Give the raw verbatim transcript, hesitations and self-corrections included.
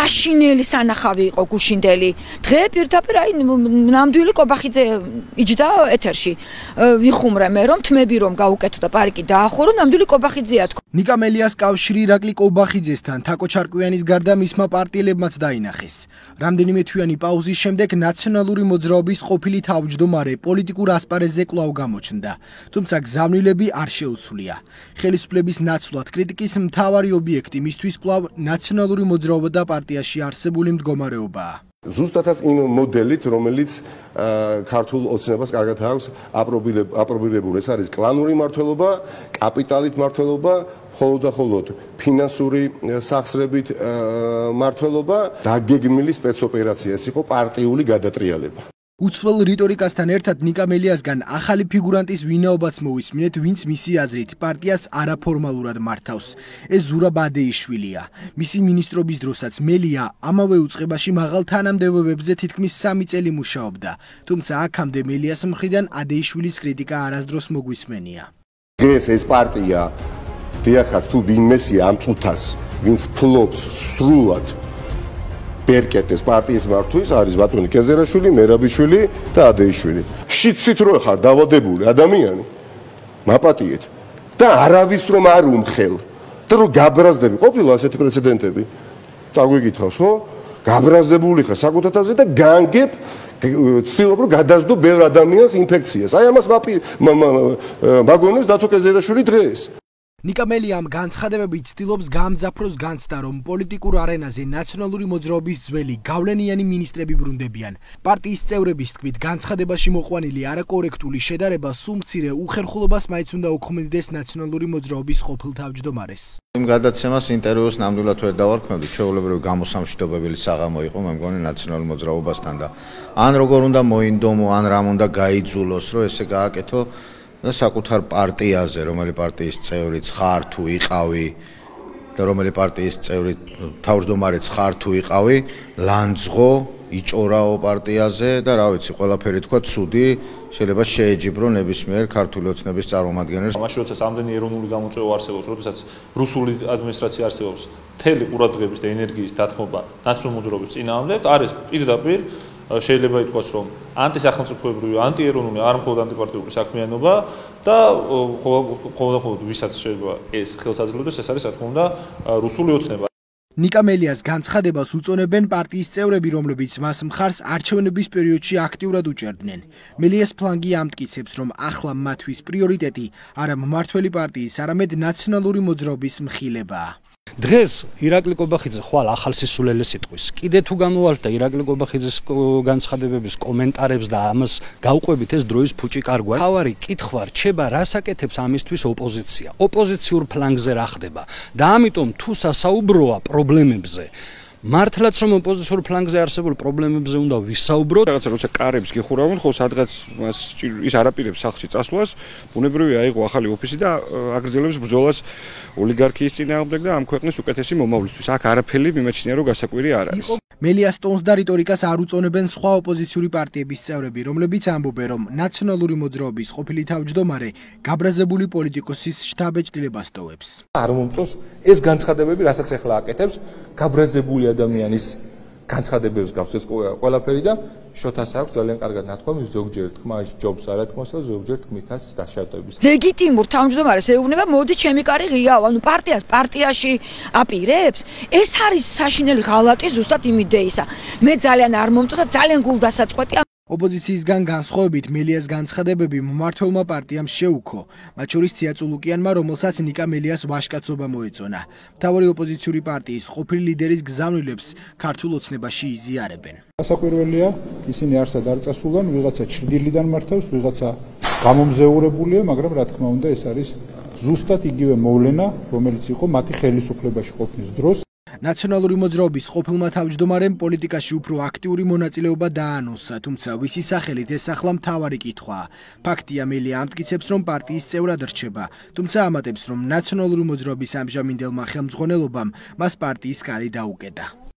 საშინელი სანახავი იყო გუშინდელი. დღე პირდაპირ აი ნამდვილი კობახიძე იჯდა ეთერში. ვიხუმრე მე რომ თმები რომ გაუკეთო და პარკი დაახურო, ნამდვილი კობახიძეა თქო. ნიკა მელიას კავშირი ირაკლი კობახიძესთან თაკო ჩარკვიანის გარდა მისმა პარტიელებმაც დაინახეს. რამდენიმე თვიანი პაუზის შემდეგ ნაციონალური მოძრაობის ყოფილი თავმჯდომარე პოლიტიკურ ასპარეზზე კვლავ გამოჩნდა. თუმცა გზავნილები არ შეუცვლია. ხელისუფლების ნაცვლად კრიტიკის მთავარი ობიექტი მისთვის კვლავ ნაციონალური მოძრაობა და პარტიაში არსებული მდგომარეობაა. ზუსტადაც იმ მოდელით, რომელიც ქართულ ოცნებას კარგად აქვს აპრობირებული. ეს არის კლანური მმართველობა, კაპიტალით მმართველობა, მხოლოდ და მხოლოდ ფინანსური სახსრებით მმართველობა, დაგეგმილი სპეცოპერაცია. ეს იყო პარტიული გადატრიალება. უცვლელ რიტორიკასთან ერთად ნიკა მელიასგან ახალი ფიგურანტის ვინაობაც მოვისმინეთ, ვინც მისი აზრით პარტიას არაფორმალურად მართავს. ეს ზურა ბადეიშვილია. მისი მინისტრობის დროსაც მელია ამავე უწყებაში მაღალ თანამდებობებზე თითქმის სამი წელი მუშაობდა. თუმცა აქამდე მელიას მხრიდან ადეიშვილის კრიტიკა არასდროს მოგვისმენია. დღეს ეს პარტია დიახაც თუ ვინმესია ამ წუთას, ვინც ფლობს სრულად ბერკეტეს პარტიის მართვის არის ბატონი კეზერაშვილი, მერაბიშვილი და ადეიშვილი. შიცით რო ხარ დავადებული ადამიანი, მაპატიეთ და არავის რომ არ უმხელ და რომ გაბრაზდები, ყოფილა ასეთი პრეცედენტები. წაგვიკითხავს, ხო? გაბრაზებული ხარ საკუთარ თავზე და განგებ ცდილობ რომ გადასდო ბევრ ადამიანს ინფექციას. აი ამას მაგონებს დათო კეზერაშვილი დღეს. ნიკა მელიამ განცხადებებით ცდილობს გაამძაფროს განცდა, რომ პოლიტიკურ არენაზე ნაციონალური მოძრაობის ძველი გავლენიანი მინისტრები ბრუნდებიან. პარტიის წევრების თქმით, განცხადებაში მოყვანილი არაკორექტული შედარება სულ მცირე უხერხულობას მაინც უნდა უქმნიდეს ნაციონალური მოძრაობის ყოფილ თავმჯდომარეს. იმ გადაცემას ინტერვიუს ნამდვილად ვერ დავარქმევდი, ჩვეულებრივი გამოსამშვიდობებელი საღამო იყო, მე მგონი ნაციონალურ მოძრაობასთან და ან როგორ უნდა მოინდომო, ან რამ უნდა გაიძულოს, რომ ესე გააკეთო და საკუთარ პარტიაზე, რომელი პარტიის წევრიც ხარ თუ იყავი და რომელი პარტიის წევრი თავმჯდომარეც ხარ თუ იყავი, ლანძღო, იჭორაო პარტიაზე და რა ვიცი, ყველაფერი თქვა ცუდი, შეიძლება შეეჯიბრო ნებისმიერ ქართული ოცნების წარმომადგენელს. მაშინ როდესაც ამდენი ეროვნული გამოწვევა არსებობს, როდესაც რუსული ადმინისტრაცია არსებობს, მთელი ყურადღების და ენერგიის დათმობა ნაციონალური მოძრაობის წინააღმდეგ არის პირდაპირ შეიძლება ითქვას, რომ ანტისახელმწიფოებრივი, ანტიეროვნული, არ მხოლოდ ანტიპარტიული საქმიანობა და ხოლმე ვისაც შეიძლება ეს ხელს აძლევდეს, ეს არის რა თქმა უნდა რუსული ოცნება. ნიკა მელიას განცხადებას უწონებენ პარტიის წევრები, რომლებიც მას მხარს არჩევნების პერიოდში აქტიურად უჭერდნენ. მელიას ფლანგი ამტკიცებს, რომ ახლა მათთვის პრიორიტეტი არა მმართველი პარტიის, არამედ ნაციონალური მოძრაობის მხილებაა. დღეს ირაკლი კობახიძე ხვალ ახალსისულელე სიტყვის. კიდე თუ გამოვალთ და ირაკლი კობახიძეს განცხადებების კომენტარებს და ამას გავყვებით, ეს დროის ფუჭი კარგვა. თავარი კითხვა რჩება, რას აკეთებს ამისთვის ოპოზიცია. ოპოზიციურ ფლანგზე რა ხდება და ამიტომ თუ სასაუბროა პრობლემებზე, მართლაც რომ ოპოზიციურ ფლანგზე არსებულ პრობლემებზე უნდა ვისაუბროთ. რაღაცა როცა კარებს გიხურავენ, ხო სადღაც მას ის არაპირებს სახლში წასვლას, ბუნებრივია აიღო ახალი ოფისი და აგრძელებს ბრძოლას ოლიგარქიის წინააღმდეგ და ამ ქვეყნის უკეთესი მომავლისთვის. აქ არაფერი მიმაჩნია რომ გასაკვირი არ არის. მელიას ტონს და რიტორიკას არ უწონებენ სხვა ოპოზიციური პარტიების წევრები, რომლებიც ამბობენ, რომ ნაციონალური მოძრაობის ყოფილი თავმჯდომარე გაბრაზებული პოლიტიკოსის შთაბეჭდილებას ტოვებს. არ მომწონს ეს განცხადებები, რასაც ახლა აკეთებს, გაბრაზებული ადამიანის განცხადებებს გავს ეს ყველაფერი და შოთას აქვს ძალიან კარგად ნათქვამი, ზოგჯერ თქმა ის ჯობს არ ეთქმას და ზოგჯერ თქმითაც დაშავდების. ლეგიტიმურ თავმჯდომარეს ეუბნება, მოდი ჩემი კარი ღიაო, ანუ პარტიას პარტიაში აპირებს. ეს არის საშინელი ღალატი ზუსტად იმ იდეისა. მე ძალიან არ მომწონს და ძალიან გულდასაწყვეტია. ოპოზიციისგან განსხვავებით მელიას განცხადებები მმართველმა პარტიამ შეუქო, მათ შორის თეაწულუკიანმა, რომელსაც ნიკა მელიას ვაჟკაცობა მოეწონა. მთავარი ოპოზიციური პარტიის ყოფილი ლიდერის გზავნილებს ქართულ ოცნებაში იზიარებენ. გასაკვირველია, ისინი არსად არ წასულან, ვიღაცა ჩრდილიდან მართავს, ვიღაცა გამომზეურებულია, მაგრამ რა თქმა უნდა ეს არის ზუსტად იგივე მოვლენა, რომელიც იყო მათი ხელისუფლებაში ყოფნის დროს. ნაციონალური მოძრაობის ყოფილმა თავმჯდომარემ პოლიტიკაში უფრო აქტიური მონაწილეობა დაანონსა, თუმცა ვისი სახელით ეს ახლა მთავარი კითხვაა. ფაქტია, მელია ამტკიცებს, რომ პარტიის წევრად რჩება, თუმცა ამატებს, რომ ნაციონალური მოძრაობის ამჟამინდელმა ხელმძღვანელობამ მას პარტიის კარი დაუკეტა.